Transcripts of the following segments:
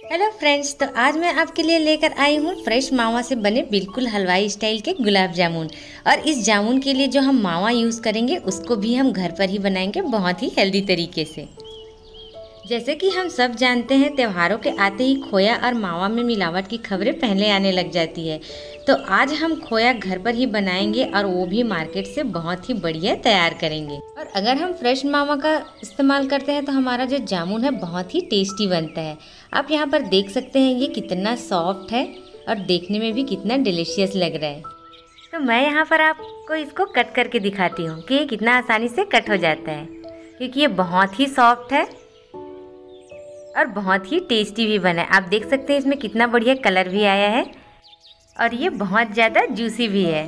Hello friends, तो आज मैं आपके लिए लेकर आई हूँ फ्रेश मावा से बने बिल्कुल हलवाई स्टाइल के गुलाब जामुन। और इस जामुन के लिए जो हम मावा यूज़ करेंगे उसको भी हम घर पर ही बनाएंगे बहुत ही हेल्दी तरीके से। जैसे कि हम सब जानते हैं, त्योहारों के आते ही खोया और मावा में मिलावट की खबरें पहले आने लग जाती है। तो आज हम खोया घर पर ही बनाएंगे और वो भी मार्केट से बहुत ही बढ़िया तैयार करेंगे। और अगर हम फ्रेश मावा का इस्तेमाल करते हैं तो हमारा जो जामुन है बहुत ही टेस्टी बनता है। आप यहाँ पर देख सकते हैं ये कितना सॉफ्ट है और देखने में भी कितना डिलीशियस लग रहा है। तो मैं यहाँ पर आपको इसको कट करके दिखाती हूँ कि ये कितना आसानी से कट हो जाता है, क्योंकि ये बहुत ही सॉफ्ट है और बहुत ही टेस्टी भी बना है। आप देख सकते हैं इसमें कितना बढ़िया कलर भी आया है और ये बहुत ज़्यादा जूसी भी है।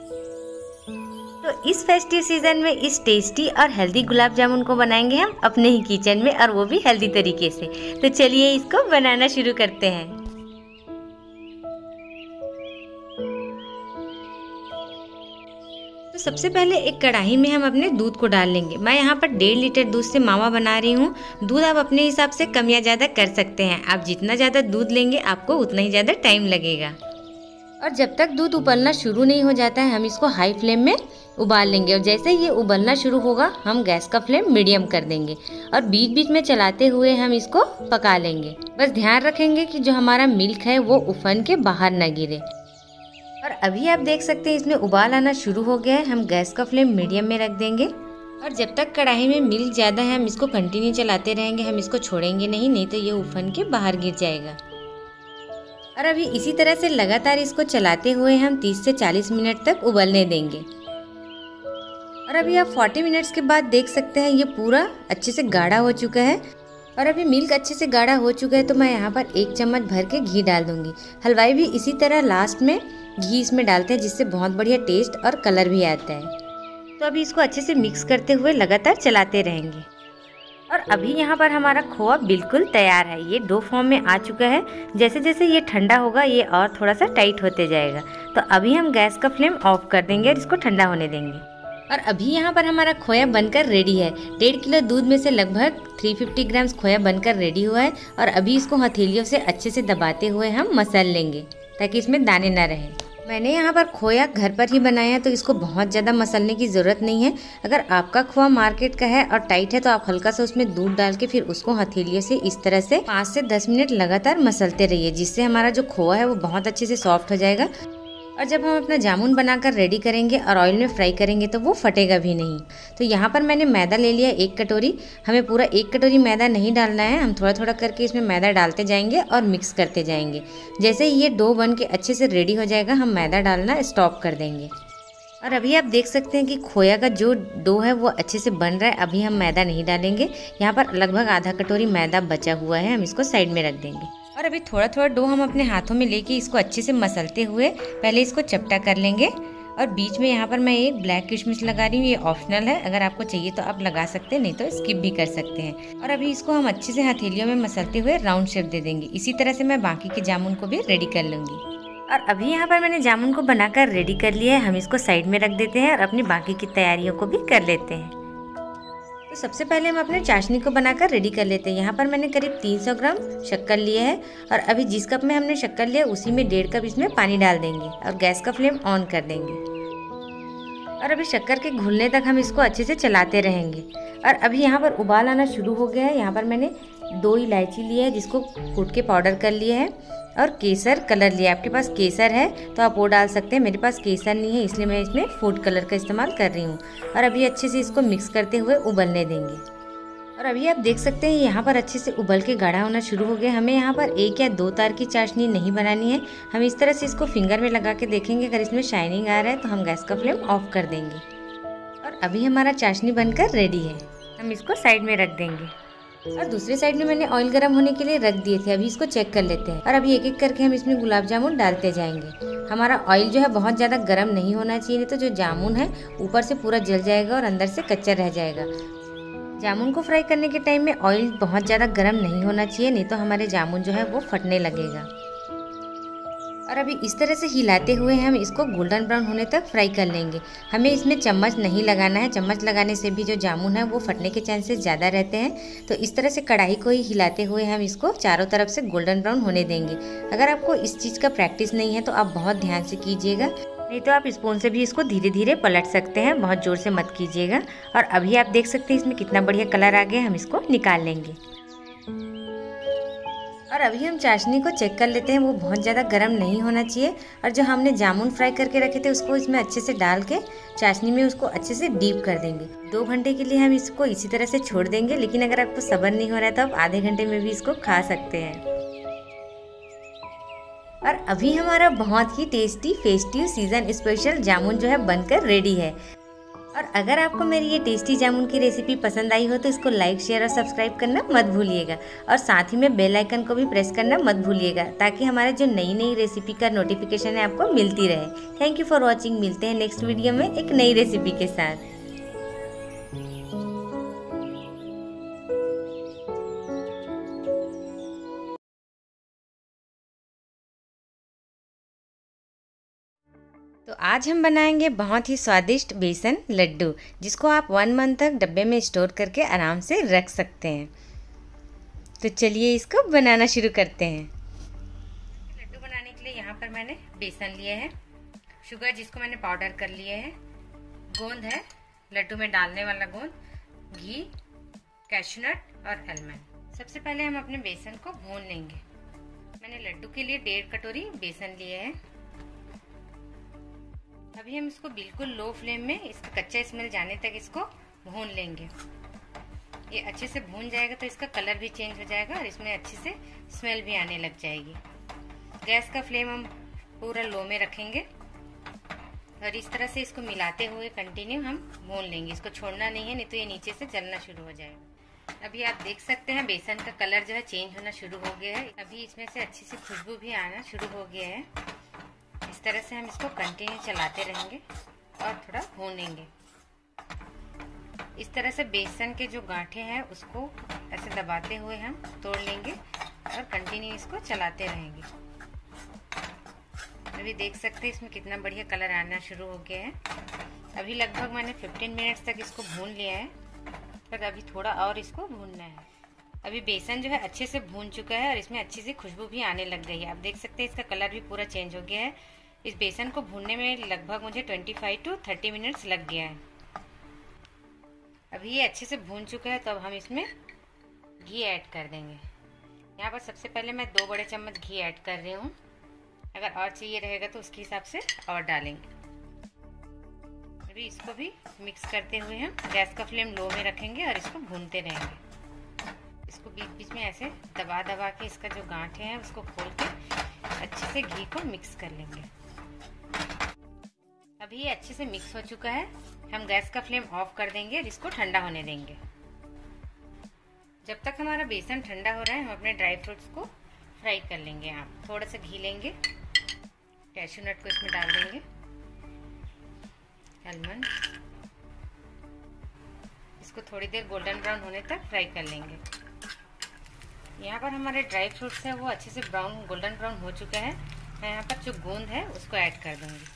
तो इस फेस्टिव सीजन में इस टेस्टी और हेल्दी गुलाब जामुन को बनाएंगे हम अपने ही किचन में, और वो भी हेल्दी तरीके से। तो चलिए इसको बनाना शुरू करते हैं। तो सबसे पहले एक कढ़ाई में हम अपने दूध को डाल लेंगे। मैं यहाँ पर 1.5 लीटर दूध से मावा बना रही हूँ। दूध आप अपने हिसाब से कम या ज़्यादा कर सकते हैं। आप जितना ज़्यादा दूध लेंगे आपको उतना ही ज़्यादा टाइम लगेगा। और जब तक दूध उबलना शुरू नहीं हो जाता है हम इसको हाई फ्लेम में उबाल लेंगे। और जैसे ये उबलना शुरू होगा हम गैस का फ्लेम मीडियम कर देंगे और बीच बीच में चलाते हुए हम इसको पका लेंगे। बस ध्यान रखेंगे कि जो हमारा मिल्क है वो उफन के बाहर न गिरे। और अभी आप देख सकते हैं इसमें उबाल आना शुरू हो गया है। हम गैस का फ्लेम मीडियम में रख देंगे और जब तक कढ़ाई में मिल्क ज़्यादा है हम इसको कंटिन्यू चलाते रहेंगे। हम इसको छोड़ेंगे नहीं तो ये उफन के बाहर गिर जाएगा। और अभी इसी तरह से लगातार इसको चलाते हुए हम 30 से 40 मिनट तक उबलने देंगे। और अभी आप 40 मिनट्स के बाद देख सकते हैं ये पूरा अच्छे से गाढ़ा हो चुका है। और अभी मिल्क अच्छे से गाढ़ा हो चुका है तो मैं यहाँ पर 1 चम्मच भर के घी डाल दूंगी। हलवाई भी इसी तरह लास्ट में घी इसमें डालते हैं जिससे बहुत बढ़िया टेस्ट और कलर भी आता है। तो अभी इसको अच्छे से मिक्स करते हुए लगातार चलाते रहेंगे। और अभी यहाँ पर हमारा खोआ बिल्कुल तैयार है। ये डो फॉर्म में आ चुका है। जैसे जैसे ये ठंडा होगा ये और थोड़ा सा टाइट होते जाएगा। तो अभी हम गैस का फ्लेम ऑफ कर देंगे और इसको ठंडा होने देंगे। और अभी यहाँ पर हमारा खोया बनकर रेडी है। 1.5 किलो दूध में से लगभग 350 ग्राम खोया बनकर रेडी हुआ है। और अभी इसको हथेलियों से अच्छे से दबाते हुए हम मसल लेंगे ताकि इसमें दाने ना रहें। मैंने यहाँ पर खोया घर पर ही बनाया है तो इसको बहुत ज़्यादा मसलने की ज़रूरत नहीं है। अगर आपका खोआ मार्केट का है और टाइट है तो आप हल्का सा उसमें दूध डाल के फिर उसको हथेलियों से इस तरह से 5 से 10 मिनट लगातार मसलते रहिए, जिससे हमारा जो खोआ है वो बहुत अच्छे से सॉफ्ट हो जाएगा। और जब हम अपना जामुन बनाकर रेडी करेंगे और ऑयल में फ्राई करेंगे तो वो फटेगा भी नहीं। तो यहाँ पर मैंने मैदा ले लिया 1 कटोरी। हमें पूरा 1 कटोरी मैदा नहीं डालना है, हम थोड़ा थोड़ा करके इसमें मैदा डालते जाएंगे और मिक्स करते जाएंगे। जैसे ही ये डो बन के अच्छे से रेडी हो जाएगा हम मैदा डालना स्टॉप कर देंगे। और अभी आप देख सकते हैं कि खोया का जो डो है वो अच्छे से बन रहा है। अभी हम मैदा नहीं डालेंगे। यहाँ पर लगभग आधा कटोरी मैदा बचा हुआ है, हम इसको साइड में रख देंगे। और अभी थोड़ा थोड़ा डो हम अपने हाथों में लेके इसको अच्छे से मसलते हुए पहले इसको चपटा कर लेंगे। और बीच में यहाँ पर मैं एक ब्लैक किशमिश लगा रही हूँ, ये ऑप्शनल है। अगर आपको चाहिए तो आप लगा सकते हैं, नहीं तो स्किप भी कर सकते हैं। और अभी इसको हम अच्छे से हथेलियों में मसलते हुए राउंड शेप दे देंगे। इसी तरह से मैं बाकी के जामुन को भी रेडी कर लूँगी। और अभी यहाँ पर मैंने जामुन को बनाकर रेडी कर लिया है। हम इसको साइड में रख देते हैं और अपनी बाकी की तैयारियों को भी कर लेते हैं। तो सबसे पहले हम अपने चाशनी को बनाकर रेडी कर लेते हैं। यहाँ पर मैंने करीब 300 ग्राम शक्कर लिया है और अभी जिस कप में हमने शक्कर लिया उसी में 1.5 कप इसमें पानी डाल देंगे और गैस का फ्लेम ऑन कर देंगे। और अभी शक्कर के घुलने तक हम इसको अच्छे से चलाते रहेंगे। और अभी यहाँ पर उबाल आना शुरू हो गया है। यहाँ पर मैंने 2 इलायची ली है जिसको कूट के पाउडर कर लिया है और केसर कलर लिया। आपके पास केसर है तो आप वो डाल सकते हैं। मेरे पास केसर नहीं है इसलिए मैं इसमें फूड कलर का इस्तेमाल कर रही हूँ। और अभी अच्छे से इसको मिक्स करते हुए उबलने देंगे। और अभी आप देख सकते हैं यहाँ पर अच्छे से उबल के गाढ़ा होना शुरू हो गया। हमें यहाँ पर 1 या 2 तार की चाशनी नहीं बनानी है। हम इस तरह से इसको फिंगर में लगा के देखेंगे, अगर इसमें शाइनिंग आ रहा है तो हम गैस का फ्लेम ऑफ कर देंगे। और अभी हमारा चाशनी बनकर रेडी है, हम इसको साइड में रख देंगे। और दूसरे साइड में मैंने ऑयल गर्म होने के लिए रख दिए थे। अभी इसको चेक कर लेते हैं और अभी एक एक करके हम इसमें गुलाब जामुन डालते जाएंगे। हमारा ऑयल जो है बहुत ज़्यादा गर्म नहीं होना चाहिए, नहीं तो जो जामुन है ऊपर से पूरा जल जाएगा और अंदर से कच्चा रह जाएगा। जामुन को फ्राई करने के टाइम में ऑयल बहुत ज़्यादा गर्म नहीं होना चाहिए, नहीं तो हमारे जामुन जो है वो फटने लगेगा। और अभी इस तरह से हिलाते हुए हम इसको गोल्डन ब्राउन होने तक फ्राई कर लेंगे। हमें इसमें चम्मच नहीं लगाना है, चम्मच लगाने से भी जो जामुन है वो फटने के चांसेस ज़्यादा रहते हैं। तो इस तरह से कढ़ाई को ही हिलाते हुए हम इसको चारों तरफ से गोल्डन ब्राउन होने देंगे। अगर आपको इस चीज़ का प्रैक्टिस नहीं है तो आप बहुत ध्यान से कीजिएगा, नहीं तो आप स्पून से भी इसको धीरे धीरे पलट सकते हैं, बहुत ज़ोर से मत कीजिएगा। और अभी आप देख सकते हैं इसमें कितना बढ़िया कलर आ गया, हम इसको निकाल लेंगे। और अभी हम चाशनी को चेक कर लेते हैं, वो बहुत ज़्यादा गर्म नहीं होना चाहिए। और जो हमने जामुन फ्राई करके रखे थे उसको इसमें अच्छे से डाल के चाशनी में उसको अच्छे से डीप कर देंगे। 2 घंटे के लिए हम इसको इसी तरह से छोड़ देंगे, लेकिन अगर आपको सब्र नहीं हो रहा है तो आप आधे घंटे में भी इसको खा सकते हैं। और अभी हमारा बहुत ही टेस्टी फेस्टिव सीजन स्पेशल जामुन जो है बनकर रेडी है। और अगर आपको मेरी ये टेस्टी जामुन की रेसिपी पसंद आई हो तो इसको लाइक, शेयर और सब्सक्राइब करना मत भूलिएगा। और साथ ही में बेल आइकन को भी प्रेस करना मत भूलिएगा, ताकि हमारे जो नई नई रेसिपी का नोटिफिकेशन है आपको मिलती रहे। Thank you for watching. मिलते हैं नेक्स्ट वीडियो में एक नई रेसिपी के साथ। तो आज हम बनाएंगे बहुत ही स्वादिष्ट बेसन लड्डू, जिसको आप 1 मंथ तक डब्बे में स्टोर करके आराम से रख सकते हैं। तो चलिए इसको बनाना शुरू करते हैं। लड्डू बनाने के लिए यहाँ पर मैंने बेसन लिए है, शुगर जिसको मैंने पाउडर कर लिए है, गोंद है लड्डू में डालने वाला गोंद, घी, कैशनट और आलमंड। सबसे पहले हम अपने बेसन को भून लेंगे। मैंने लड्डू के लिए 1.5 कटोरी बेसन लिए है। अभी हम इसको बिल्कुल लो फ्लेम में इसका कच्चा स्मेल जाने तक इसको भून लेंगे। ये अच्छे से भून जाएगा तो इसका कलर भी चेंज हो जाएगा और इसमें अच्छे से स्मेल भी आने लग जाएगी। गैस का फ्लेम हम पूरा लो में रखेंगे और इस तरह से इसको मिलाते हुए कंटिन्यू हम भून लेंगे। इसको छोड़ना नहीं है, नहीं तो ये नीचे से जलना शुरू हो जाएगा। अभी आप देख सकते हैं बेसन का कलर जो है चेंज होना शुरू हो गया है। अभी इसमें से अच्छी सी खुशबू भी आना शुरू हो गया है। इस तरह से हम इसको कंटिन्यू चलाते रहेंगे और थोड़ा भूनेंगे। इस तरह से बेसन के जो गांठे हैं उसको ऐसे दबाते हुए हम तोड़ लेंगे और कंटिन्यू इसको चलाते रहेंगे। अभी देख सकते हैं इसमें कितना बढ़िया कलर आना शुरू हो गया है। अभी लगभग मैंने 15 मिनट्स तक इसको भून लिया है, पर अभी थोड़ा और इसको भूनना है। अभी बेसन जो है अच्छे से भून चुका है और इसमें अच्छी सी खुशबू भी आने लग गई है। आप देख सकते हैं इसका कलर भी पूरा चेंज हो गया है। इस बेसन को भूनने में लगभग मुझे 25 to 30 मिनट्स लग गया है। अभी ये अच्छे से भून चुका है तो अब हम इसमें घी ऐड कर देंगे। यहाँ पर सबसे पहले मैं 2 बड़े चम्मच घी ऐड कर रही हूँ। अगर और चाहिए रहेगा तो उसके हिसाब से और डालेंगे। अभी इसको भी मिक्स करते हुए हम गैस का फ्लेम लो में रखेंगे और इसको भूनते रहेंगे। इसको बीच बीच में ऐसे दबा दबा के इसका जो गांठे हैं उसको खोल के अच्छे से घी को मिक्स कर लेंगे। अभी ये अच्छे से मिक्स हो चुका है। हम गैस का फ्लेम ऑफ कर देंगे और इसको ठंडा होने देंगे। जब तक हमारा बेसन ठंडा हो रहा है हम अपने ड्राई फ्रूट्स को फ्राई कर लेंगे। यहाँ थोड़ा सा घी लेंगे, कैशू नट को इसमें डाल देंगे, आलमंड, इसको थोड़ी देर गोल्डन ब्राउन होने तक फ्राई कर लेंगे। यहाँ पर हमारे ड्राई फ्रूट्स हैं वो अच्छे से गोल्डन ब्राउन हो चुका है। मैं यहाँ पर जो गोंद है उसको ऐड कर दूंगी।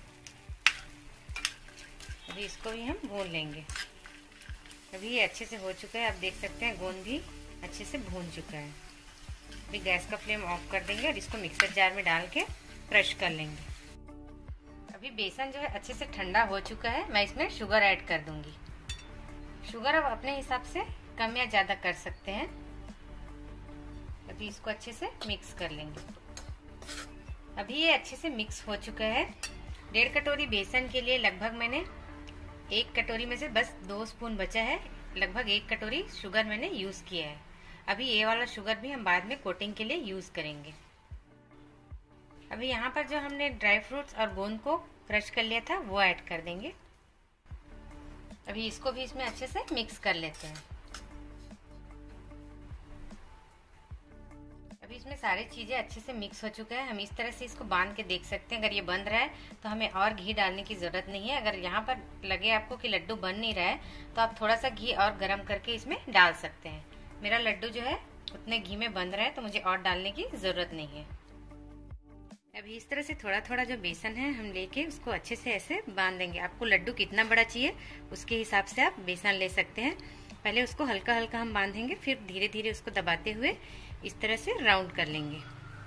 अभी इसको भी हम भून लेंगे। अभी ये अच्छे से हो चुका है, आप देख सकते हैं गोंद भी अच्छे से भून चुका है। अभी गैस का फ्लेम ऑफ कर देंगे और इसको मिक्सर जार में डाल के क्रश कर लेंगे। अभी बेसन जो है अच्छे से ठंडा हो चुका है, मैं इसमें शुगर ऐड कर दूंगी। शुगर आप अपने हिसाब से कम या ज़्यादा कर सकते हैं। अभी इसको अच्छे से मिक्स कर लेंगे। अभी ये अच्छे से मिक्स हो चुका है। 1.5 कटोरी बेसन के लिए लगभग मैंने 1 कटोरी में से बस 2 स्पून बचा है। लगभग 1 कटोरी शुगर मैंने यूज किया है। अभी ये वाला शुगर भी हम बाद में कोटिंग के लिए यूज करेंगे। अभी यहाँ पर जो हमने ड्राई फ्रूट्स और गोंद को क्रश कर लिया था वो ऐड कर देंगे। अभी इसको भी इसमें अच्छे से मिक्स कर लेते हैं। अभी इसमें सारी चीज़ें अच्छे से मिक्स हो चुका है। हम इस तरह से इसको बांध के देख सकते हैं। अगर ये बंद रहा है तो हमें और घी डालने की ज़रूरत नहीं है। अगर यहाँ पर लगे आपको कि लड्डू बन नहीं रहा है तो आप थोड़ा सा घी और गरम करके इसमें डाल सकते हैं। मेरा लड्डू जो है उतने घी में बंद रहा है तो मुझे और डालने की ज़रूरत नहीं है। अभी इस तरह से थोड़ा थोड़ा जो बेसन है हम लेके उसको अच्छे से ऐसे बांध देंगे। आपको लड्डू कितना बड़ा चाहिए उसके हिसाब से आप बेसन ले सकते हैं। पहले उसको हल्का हल्का हम बांधेंगे, फिर धीरे धीरे उसको दबाते हुए इस तरह से राउंड कर लेंगे।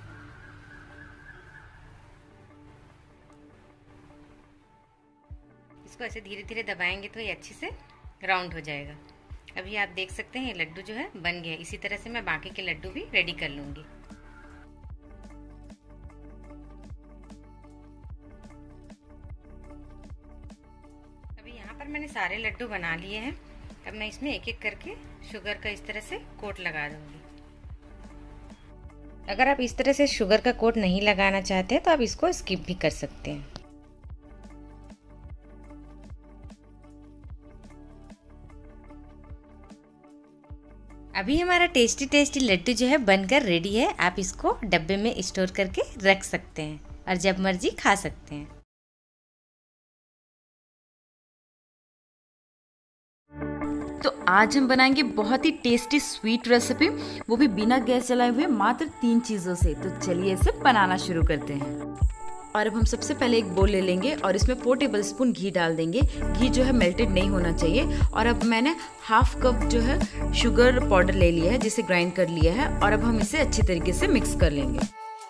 इसको ऐसे धीरे धीरे दबाएंगे तो ये अच्छे से राउंड हो जाएगा। अभी आप देख सकते हैं ये लड्डू जो है बन गया। इसी तरह से मैं बाकी के लड्डू भी रेडी कर लूंगी। अभी यहाँ पर मैंने सारे लड्डू बना लिए हैं। अब मैं इसमें एक एक करके शुगर का इस तरह से कोट लगा दूंगी। अगर आप इस तरह से शुगर का कोट नहीं लगाना चाहते हैं तो आप इसको स्किप भी कर सकते हैं। अभी हमारा टेस्टी टेस्टी लड्डू जो है बनकर रेडी है। आप इसको डब्बे में स्टोर करके रख सकते हैं और जब मर्जी खा सकते हैं। तो आज हम बनाएंगे बहुत ही टेस्टी स्वीट रेसिपी, वो भी बिना गैस जलाए हुए, मात्र 3 चीज़ों से। तो चलिए इसे बनाना शुरू करते हैं। और अब हम सबसे पहले एक बोल ले लेंगे और इसमें 4 टेबल स्पून घी डाल देंगे। घी जो है मेल्टेड नहीं होना चाहिए। और अब मैंने हाफ कप जो है शुगर पाउडर ले लिया है, जिसे ग्राइंड कर लिया है। और अब हम इसे अच्छी तरीके से मिक्स कर लेंगे।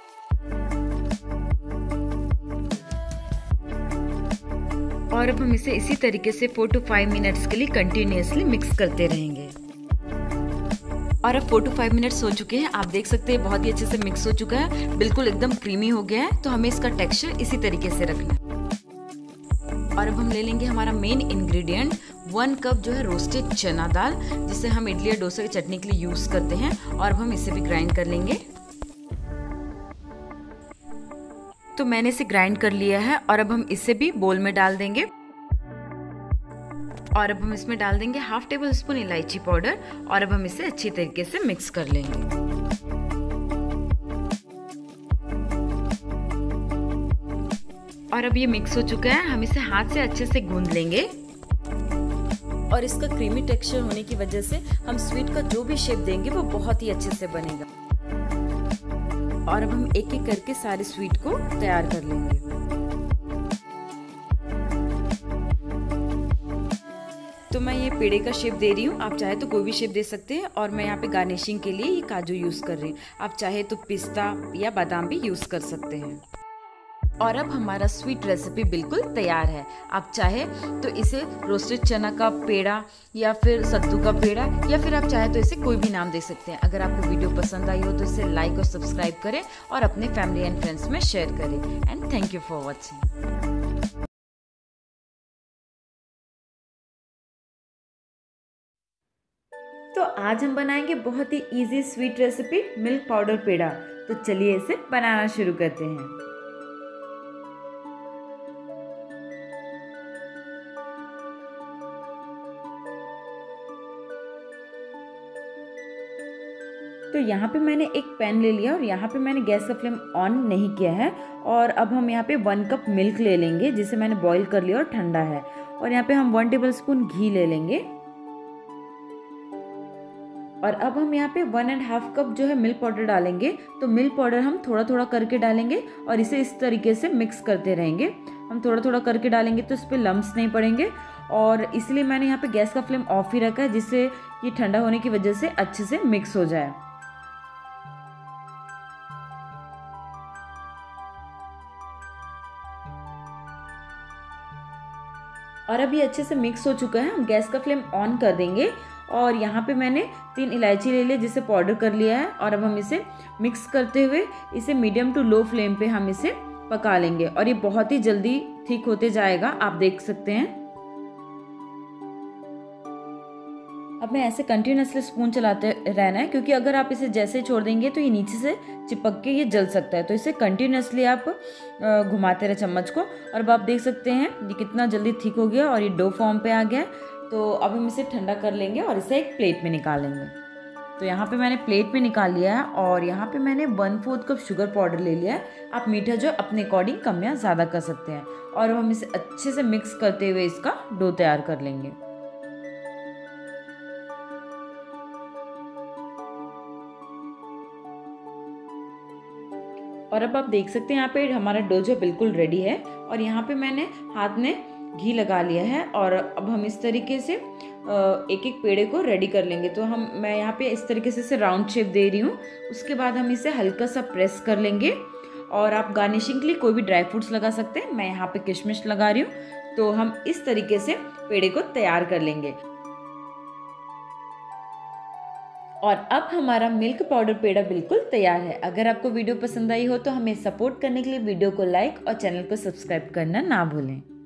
और अब हम इसे इसी तरीके से 4 to 5 मिनट्स के लिए कंटिन्यूअसली मिक्स करते रहेंगे। और अब 4 to 5 मिनट्स हो चुके हैं। आप देख सकते हैं बहुत ही अच्छे से मिक्स हो चुका है, बिल्कुल एकदम क्रीमी हो गया है। तो हमें इसका टेक्सचर इसी तरीके से रखना है। और अब हम ले लेंगे हमारा मेन इंग्रेडिएंट 1 कप जो है रोस्टेड चना दाल, जिसे हम इडली या डोसा की चटनी के लिए यूज करते हैं। और अब हम इसे भी ग्राइंड कर लेंगे। तो मैंने इसे ग्राइंड कर लिया है और अब हम इसे भी बोल में डाल देंगे। और अब हम इसमें डाल देंगे हाफ टेबल स्पून इलायची पाउडर। और अब हम इसे अच्छी तरीके से मिक्स कर लेंगे। और अब ये मिक्स हो चुका है। हम इसे हाथ से अच्छे से गूंद लेंगे। और इसका क्रीमी टेक्सचर होने की वजह से हम स्वीट का जो भी शेप देंगे वो बहुत ही अच्छे से बनेगा। और अब हम एक एक करके सारे स्वीट को तैयार कर लेंगे। तो मैं ये पेड़े का शेप दे रही हूँ, आप चाहे तो कोई भी शेप दे सकते हैं। और मैं यहाँ पे गार्निशिंग के लिए ये काजू यूज कर रही हूँ। आप चाहे तो पिस्ता या बादाम भी यूज कर सकते हैं। और अब हमारा स्वीट रेसिपी बिल्कुल तैयार है। आप चाहे तो इसे रोस्टेड चना का पेड़ा या फिर सत्तू का पेड़ा या फिर आप चाहे तो इसे कोई भी नाम दे सकते हैं। अगर आपको वीडियो पसंद आई हो तो इसे लाइक और सब्सक्राइब करें और अपने फैमिली एंड फ्रेंड्स में शेयर करें। And thank you for watching. तो आज हम बनाएंगे बहुत ही easy sweet recipe milk powder पेड़ा। तो चलिए इसे बनाना शुरू करते हैं। तो यहाँ पे मैंने एक पैन ले लिया और यहाँ पे मैंने गैस का फ्लेम ऑन नहीं किया है। और अब हम यहाँ पे 1 कप मिल्क ले लेंगे, जिसे मैंने बॉईल कर लिया और ठंडा है। और यहाँ पे हम 1 टेबल स्पून घी ले लेंगे। और अब हम यहाँ पे 1.5 कप जो है मिल्क पाउडर डालेंगे। तो मिल्क पाउडर हम थोड़ा थोड़ा करके डालेंगे और इसे इस तरीके से मिक्स करते रहेंगे। हम थोड़ा थोड़ा करके डालेंगे तो इस पर लम्स नहीं पड़ेंगे। और इसलिए मैंने यहाँ पे गैस का फ्लेम ऑफ ही रखा है, जिससे ये ठंडा होने की वजह से अच्छे से मिक्स हो जाए। और अब ये अच्छे से मिक्स हो चुका है। हम गैस का फ्लेम ऑन कर देंगे। और यहाँ पे मैंने 3 इलायची ले लिया, जिसे पाउडर कर लिया है। और अब हम इसे मिक्स करते हुए इसे मीडियम टू लो फ्लेम पे हम इसे पका लेंगे। और ये बहुत ही जल्दी थिक होते जाएगा, आप देख सकते हैं। अब मैं ऐसे कंटिन्यूअसली स्पून चलाते रहना है, क्योंकि अगर आप इसे जैसे छोड़ देंगे तो ये नीचे से चिपक के ये जल सकता है। तो इसे कंटिन्यूअसली आप घुमाते रहे चम्मच को। और अब आप देख सकते हैं ये कितना जल्दी थिक हो गया और ये डो फॉर्म पे आ गया है। तो अब हम इसे ठंडा कर लेंगे और इसे एक प्लेट में निकालेंगे। तो यहाँ पे मैंने प्लेट में निकाल लिया है। और यहाँ पे मैंने 1/4 कप शुगर पाउडर ले लिया है। आप मीठा जो अपने अकॉर्डिंग कम या ज़्यादा कर सकते हैं। और अब हम इसे अच्छे से मिक्स करते हुए इसका डो तैयार कर लेंगे। और अब आप देख सकते हैं यहाँ पे हमारा डो जो बिल्कुल रेडी है। और यहाँ पे मैंने हाथ में घी लगा लिया है और अब हम इस तरीके से एक एक पेड़े को रेडी कर लेंगे। तो मैं यहाँ पे इस तरीके से इसे राउंड शेप दे रही हूँ। उसके बाद हम इसे हल्का सा प्रेस कर लेंगे और आप गार्निशिंग के लिए कोई भी ड्राई फ्रूट्स लगा सकते हैं। मैं यहाँ पे किशमिश लगा रही हूँ। तो हम इस तरीके से पेड़े को तैयार कर लेंगे। और अब हमारा मिल्क पाउडर पेड़ा बिल्कुल तैयार है। अगर आपको वीडियो पसंद आई हो तो हमें सपोर्ट करने के लिए वीडियो को लाइक और चैनल को सब्सक्राइब करना ना भूलें।